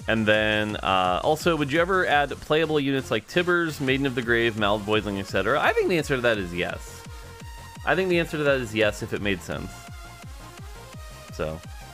And then, also, would you ever add playable units like Tibbers, Maiden of the Grave, Malvoisling, etc.? I think the answer to that is yes. I think the answer to that is yes if it made sense. So,